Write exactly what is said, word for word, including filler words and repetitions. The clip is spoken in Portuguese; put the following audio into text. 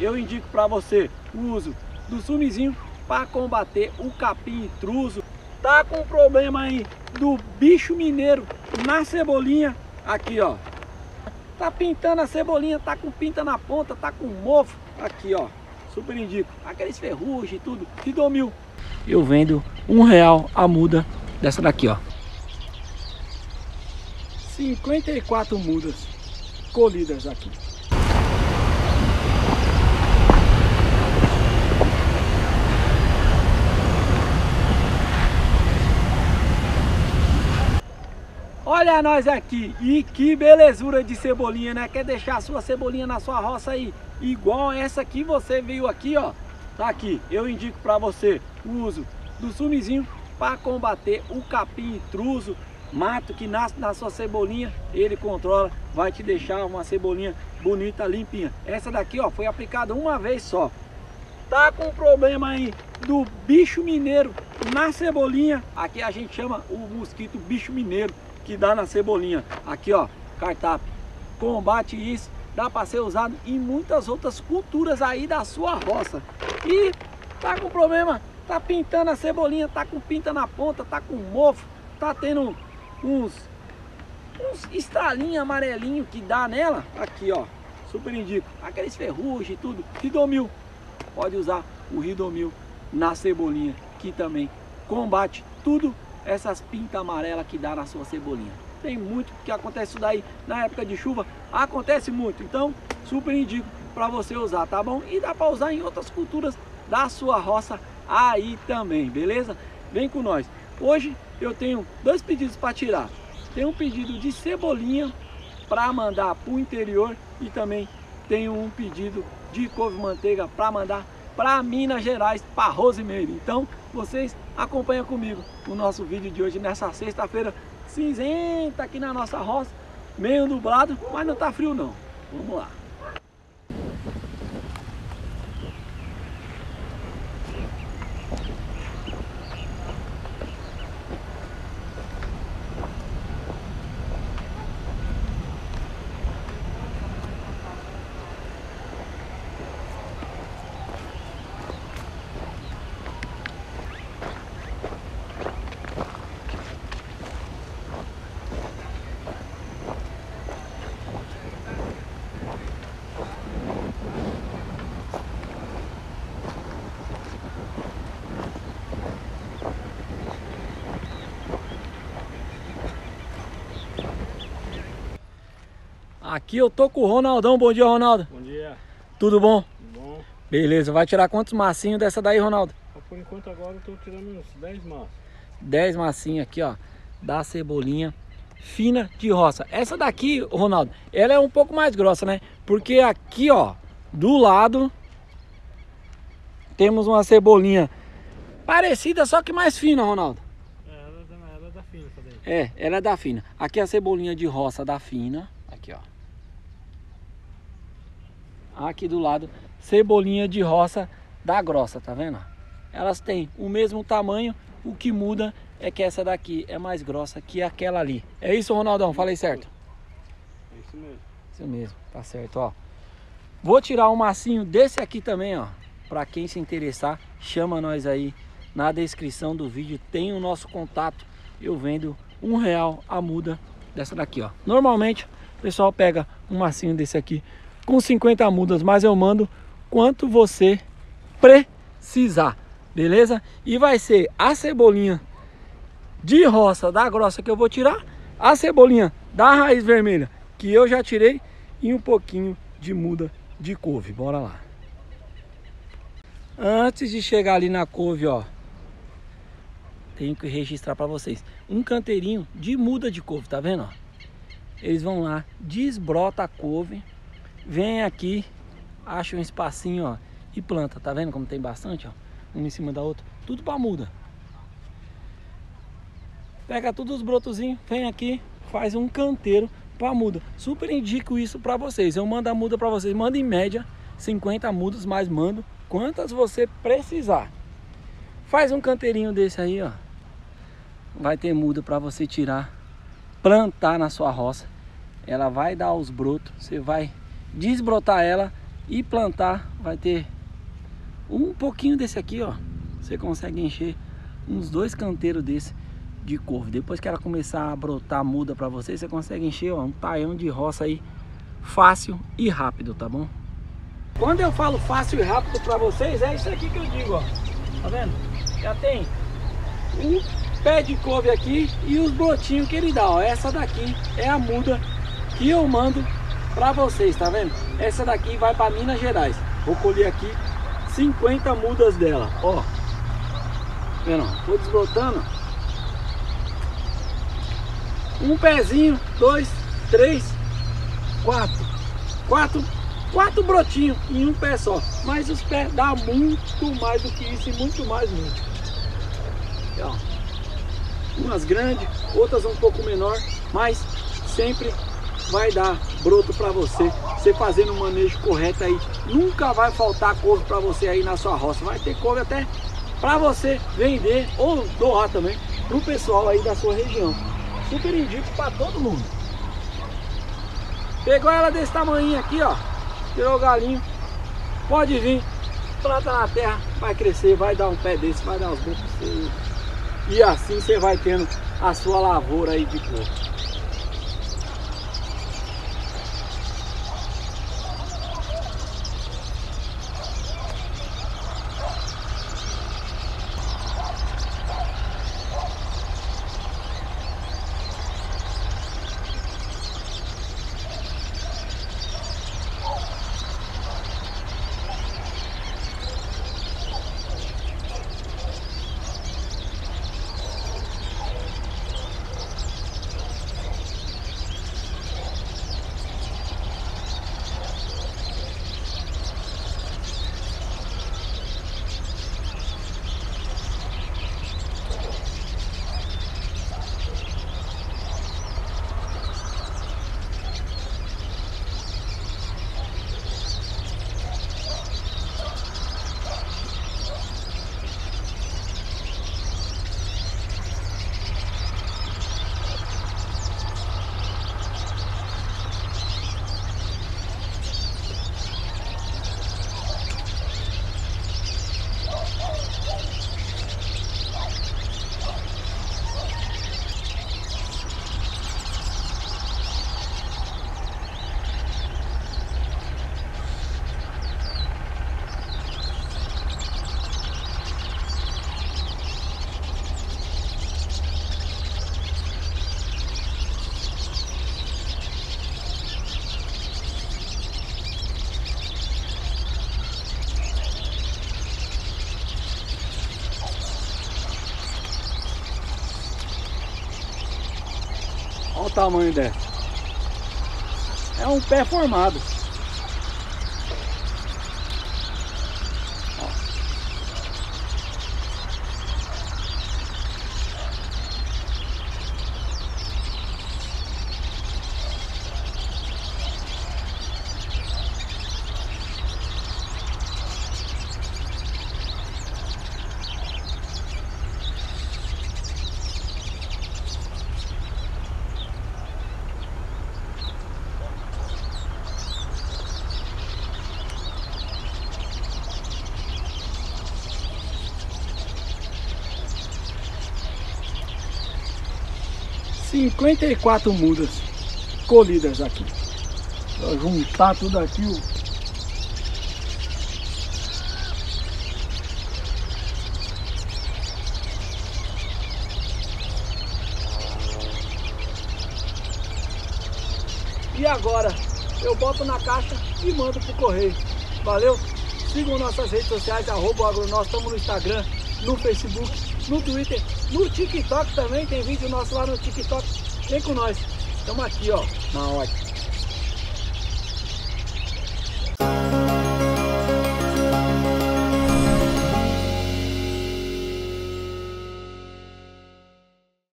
eu indico para você o uso do sumizinho para combater o capim intruso. Tá com problema aí do bicho mineiro na cebolinha, aqui ó, tá pintando a cebolinha, tá com pinta na ponta, tá com mofo, aqui ó, super indico, aqueles ferrugem e tudo, Ridomil. Eu vendo um real a muda dessa daqui ó, cinquenta e quatro mudas colhidas aqui. Olha nós aqui, e que belezura de cebolinha, né? Quer deixar a sua cebolinha na sua roça aí, igual essa que você viu aqui, ó. Tá aqui, eu indico para você o uso do sumizinho para combater o capim intruso, mato que nasce na sua cebolinha, ele controla, vai te deixar uma cebolinha bonita, limpinha. Essa daqui, ó, foi aplicada uma vez só. Tá com problema aí do bicho mineiro na cebolinha, aqui a gente chama o mosquito bicho mineiro que dá na cebolinha, aqui ó, cartap, combate isso, dá para ser usado em muitas outras culturas aí da sua roça. E tá com problema, tá pintando a cebolinha, tá com pinta na ponta, tá com mofo, tá tendo uns, uns estralinhos amarelinhos que dá nela, aqui ó, super indico, aqueles ferrugem e tudo, Ridomil, pode usar o Ridomil na cebolinha, que também combate tudo essas pintas amarelas que dá na sua cebolinha. Tem muito que acontece isso daí na época de chuva, acontece muito, então super indico para você usar, tá bom? E dá para usar em outras culturas da sua roça aí também, beleza? Vem com nós. Hoje eu tenho dois pedidos para tirar. Tem um pedido de cebolinha para mandar para o interior e também tenho um pedido de couve-manteiga para mandar para Minas Gerais, para Rosemary. Então vocês acompanham comigo o nosso vídeo de hoje nessa sexta-feira cinzenta aqui na nossa roça, meio nublado, mas não tá frio não. Vamos lá. Aqui eu tô com o Ronaldão. Bom dia, Ronaldo. Bom dia. Tudo bom? Tudo bom. Beleza, vai tirar quantos massinhos dessa daí, Ronaldo? Por enquanto agora eu tô tirando uns dez maços. dez massinhos aqui, ó, da cebolinha fina de roça. Essa daqui, Ronaldo, ela é um pouco mais grossa, né? Porque aqui, ó, do lado temos uma cebolinha parecida, só que mais fina, Ronaldo. É, ela, ela é da fina essa daí. É, ela é da fina. Aqui a cebolinha de roça da fina. Aqui, ó. Aqui do lado, cebolinha de roça da grossa, tá vendo? Elas têm o mesmo tamanho, o que muda é que essa daqui é mais grossa que aquela ali. É isso, Ronaldão? Falei certo? É isso mesmo. Isso mesmo, tá certo, ó. Vou tirar um massinho desse aqui também, ó. Pra quem se interessar, chama nós aí. Na descrição do vídeo tem o nosso contato. Eu vendo um real a muda dessa daqui, ó. Normalmente o pessoal pega um massinho desse aqui com cinquenta mudas, mas eu mando quanto você precisar, beleza? E vai ser a cebolinha de roça da grossa que eu vou tirar, a cebolinha da raiz vermelha que eu já tirei e um pouquinho de muda de couve. Bora lá. Antes de chegar ali na couve, ó, tenho que registrar para vocês um canteirinho de muda de couve, tá vendo? Ó? Eles vão lá, desbrota a couve, vem aqui, acha um espacinho, ó, e planta. Tá vendo como tem bastante, ó, uma em cima da outra, tudo para muda. Pega todos os brotozinhos, vem aqui, faz um canteiro para muda. Super indico isso para vocês. Eu mando a muda para vocês, mando em média cinquenta mudas, mas mando quantas você precisar. Faz um canteirinho desse aí, ó. Vai ter muda para você tirar, plantar na sua roça. Ela vai dar os brotos, você vai desbrotar ela e plantar, vai ter um pouquinho desse aqui, ó. Você consegue encher uns dois canteiros desse de couve. Depois que ela começar a brotar muda para você, você consegue encher, ó, um taião de roça aí fácil e rápido, tá bom? Quando eu falo fácil e rápido para vocês, é isso aqui que eu digo, ó. Tá vendo? Já tem um pé de couve aqui e os brotinhos que ele dá, ó. Essa daqui é a muda que eu mando para vocês, tá vendo? Essa daqui vai para Minas Gerais. Vou colher aqui cinquenta mudas dela, ó. Vendo? Tô desbrotando. Um pezinho, dois, três, quatro. Quatro, quatro brotinhos em um pé só. Mas os pés dá muito mais do que isso e muito mais muito. Aqui, ó. Umas grandes, outras um pouco menor, mas sempre vai dar broto para você. Você fazendo o manejo correto aí, nunca vai faltar couve para você aí na sua roça. Vai ter couve até para você vender ou doar também pro pessoal aí da sua região. Super indico para todo mundo. Pegou ela desse tamanho aqui, ó, tirou o galinho, pode vir, planta na terra, vai crescer, vai dar um pé desse, vai dar uns brotos pra você. E assim você vai tendo a sua lavoura aí de couve. Olha o tamanho dessa. É um pé formado. Ó. cinquenta e quatro mudas colhidas aqui. Vou juntar tudo aqui. E agora eu boto na caixa e mando pro correio. Valeu? Sigam nossas redes sociais, arroba Agronós, estamos no Instagram, no Facebook, no Twitter, no TikTok também, tem vídeo nosso lá no TikTok. Vem com nós, estamos aqui ó, na hora.